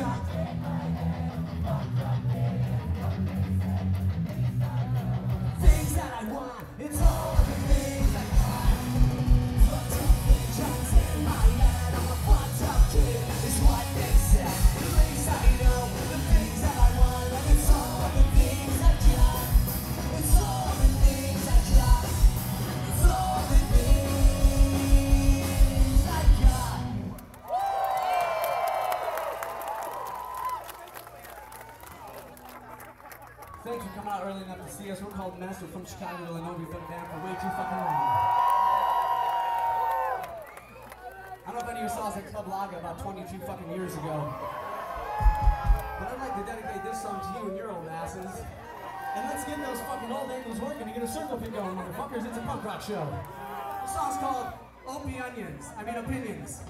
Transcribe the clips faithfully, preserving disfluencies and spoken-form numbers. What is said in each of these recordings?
Things that I want, it's all the things I got. Just in my head, I'm a fucked up kid, is what they said. The things I know, the things that I want, and it's all the things I got. It's all the things I got. It's all the things I got. Thanks for coming out early enough to see us. We're called Mess. We're from Chicago, Illinois. We've been banned for way too fucking long. I don't know if any of you saw us at Club Laga about twenty-two fucking years ago. But I'd like to dedicate this song to you and your old asses. And let's get those fucking old ankles working to get a circle pit going, motherfuckers. It's a punk rock show. The song's called Opie Onions. I mean Opinions.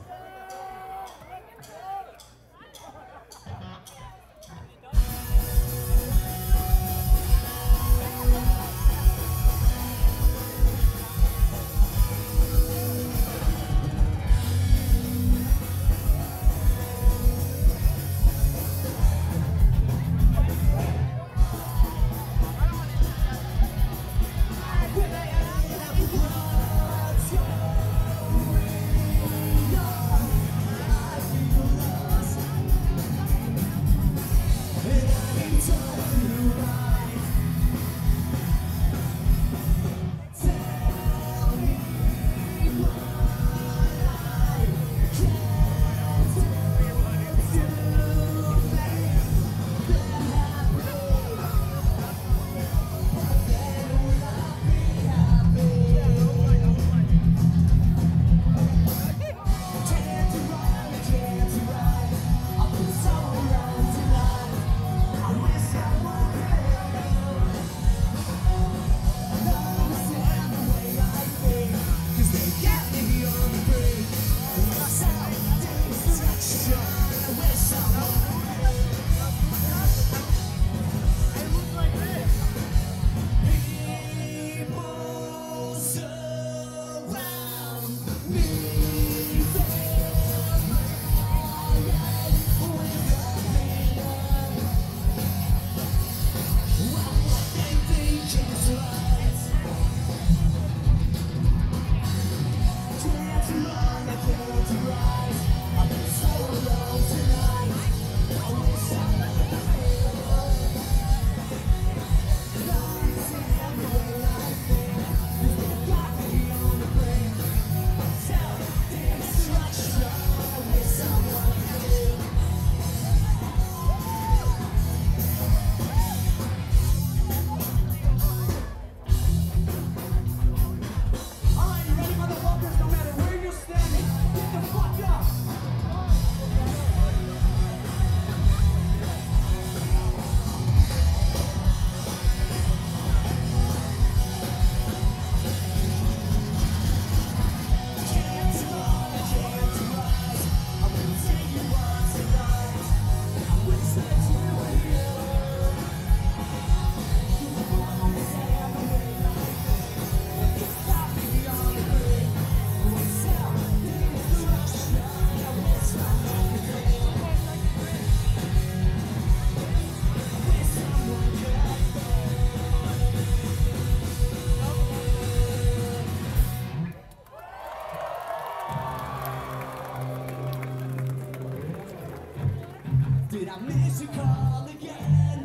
Did I miss your call again?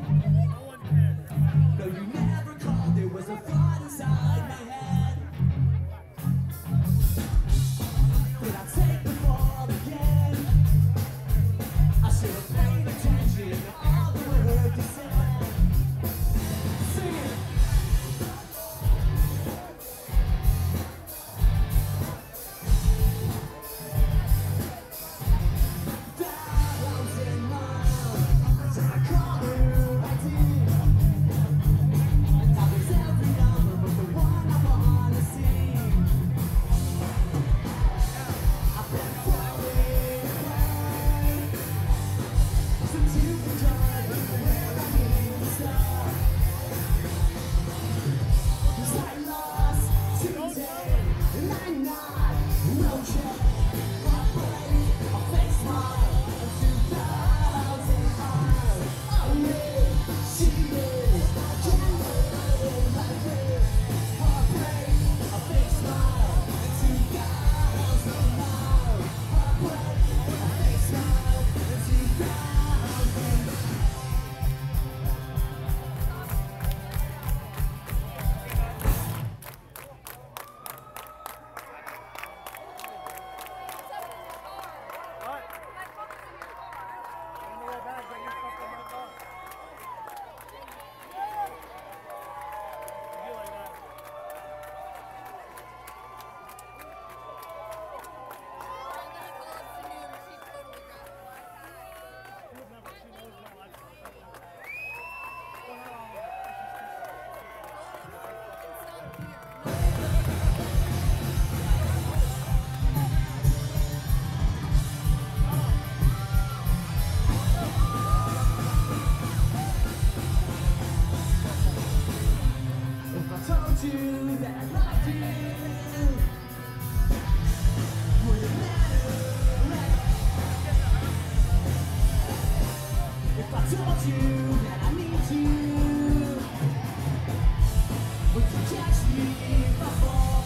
No, you never called. There was a thought inside my head. Did I take the fall again? I should have paid attention to all the words you said. Sing it. Down in my I call her that I love you. Wouldn't matter if I told you that I need you. Would you catch me if I fall?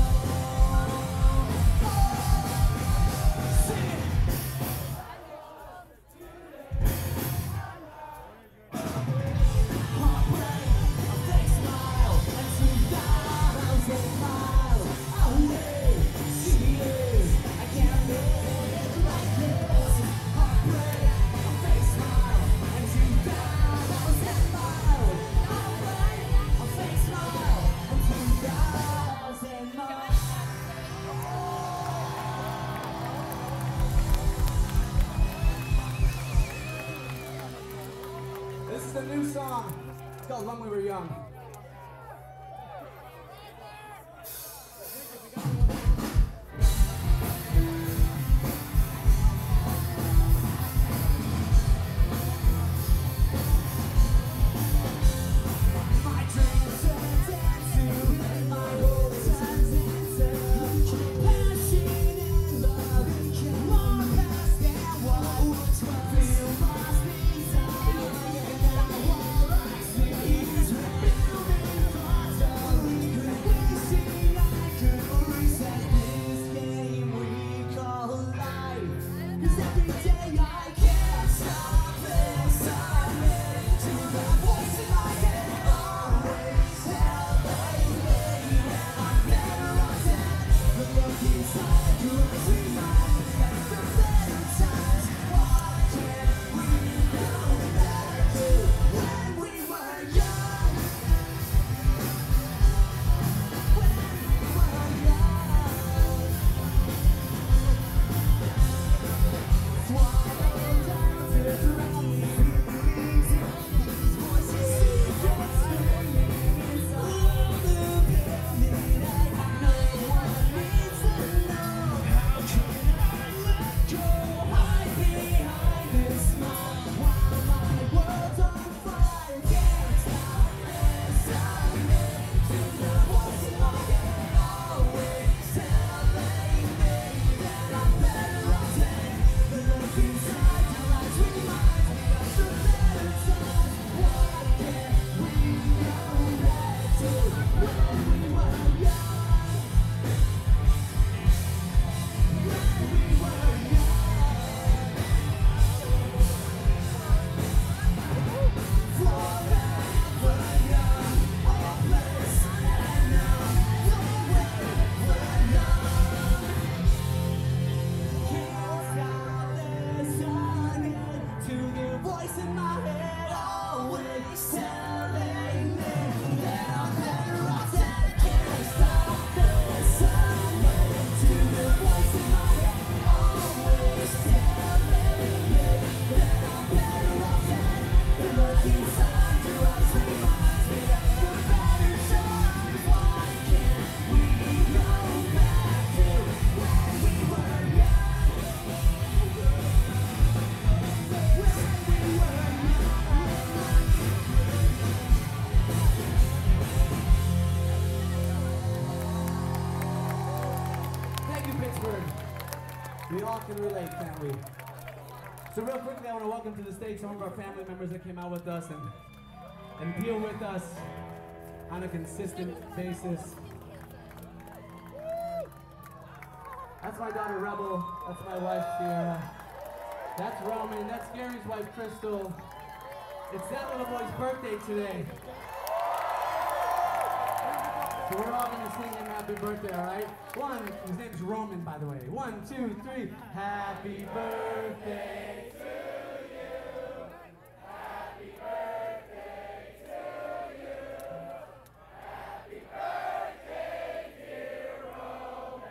This is a new song. It's called When We Were Young. We all can relate, can't we? So real quickly, I want to welcome to the stage some of our family members that came out with us and, and deal with us on a consistent basis. That's my daughter Rebel, that's my wife Sierra, that's Roman, that's Gary's wife Crystal. It's that little boy's birthday today. So we're all gonna sing him happy birthday, all right? One, his name's Roman, by the way. One, two, three. Happy birthday to you. Happy birthday to you. Happy birthday, dear Roman.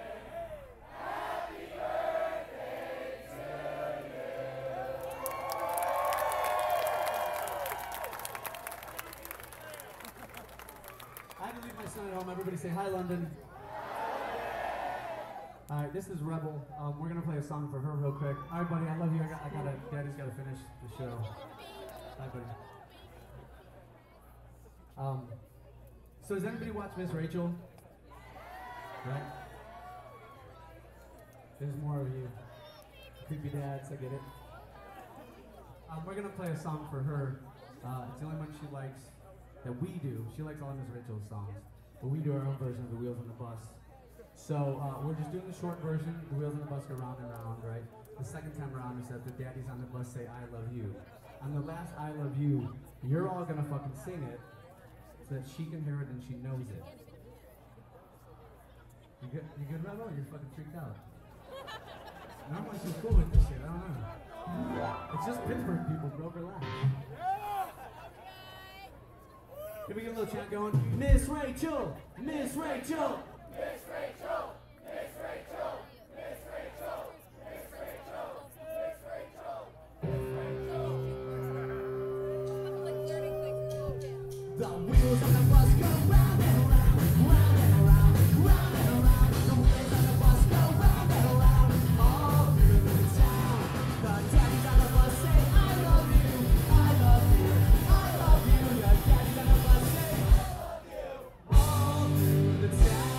Happy birthday to you. I had to leave my son at home. Everybody say hi, London. All right, this is Rebel. Um, we're gonna play a song for her real quick. All right, buddy, I love you. I got, I gotta, Daddy's gotta finish the show. Bye, buddy. Um, So does anybody watch Miss Rachel? Right? There's more of you. Creepy dads, I get it. Um, we're gonna play a song for her. Uh, it's the only one she likes that we do. She likes all of Miss Rachel's songs, but we do our own version of The Wheels on the Bus. So uh, we're just doing the short version. The Wheels on the Bus go round and round, right? The second time around is that the daddies on the bus say, "I love you." On the last "I love you," you're all gonna fucking sing it so that she can hear it and she knows it. You good, you good, Rebel? You're fucking freaked out. Normally she's cool with this shit, I don't know. It's just Pittsburgh people, bro, relax. Can we get a little chant going? Miss Rachel! Miss Rachel! Miss Rachel! Miss Rachel! Miss Rachel! Miss Rachel! Miss Rachel! Miss Rachel! The wheels on the bus go round and round, round and around, round and around. The wheels on the bus go round and around, all through the town. The daddies on the bus say, "I love you, I love you, I love you." The daddies on the bus say, "I love you," all through the town.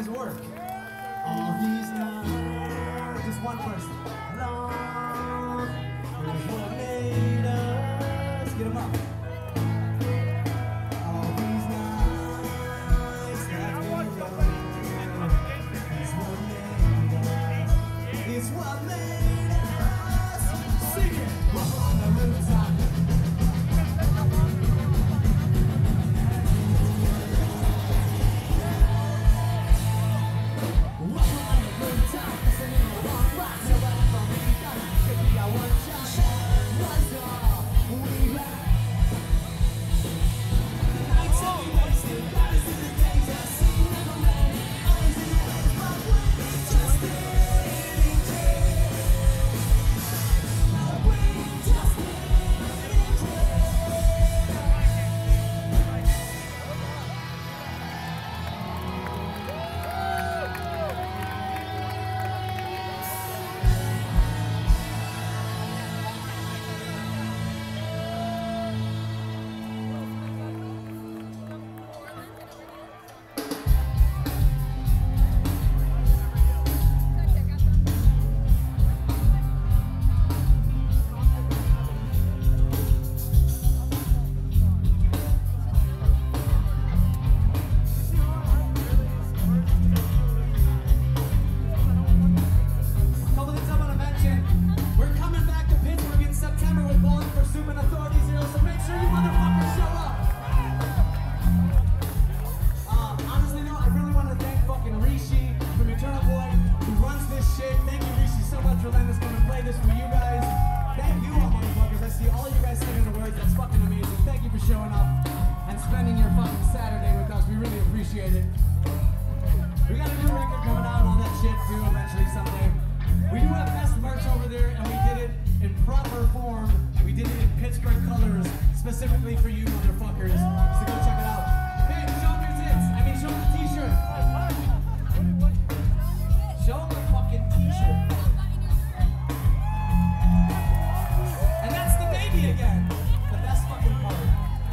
guys work. All these nights, just one person. Long is what made us. Get 'em up. All these nights that we love is what made us. It's what made us. Sing it. We're on the rooftop. Specifically for you motherfuckers. So go check it out. Hey, show them your tits. I mean, show them the t-shirt. Show them the fucking t-shirt. And that's the baby again. The best fucking part.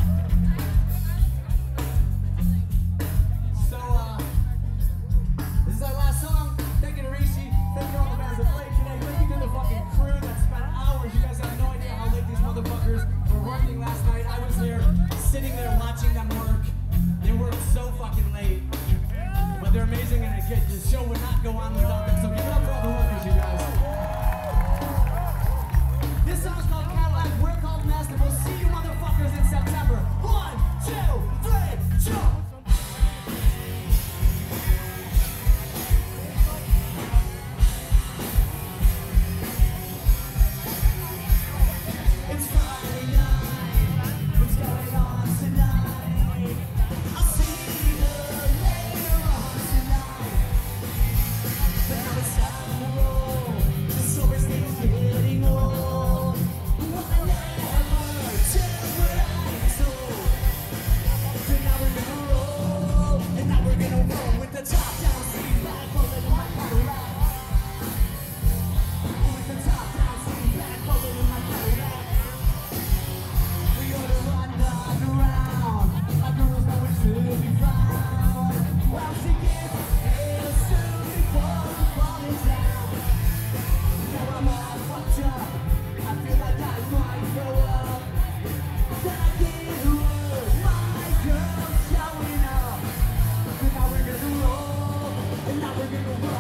So, uh, this is our last song. Thank you to Rishi. Thank you to all the bands that played today. Thank you to the fucking crew that spent hours. You guys have no idea how late these motherfuckers were working last night. I was there, sitting there watching them work. They worked so fucking late. But they're amazing, and it, the show would not go on without them. So give it up for all the workers, you guys. This song's called Cadillac. We're called Nest, and we'll see you motherfuckers in September. One, two, three, jump! We're gonna roll.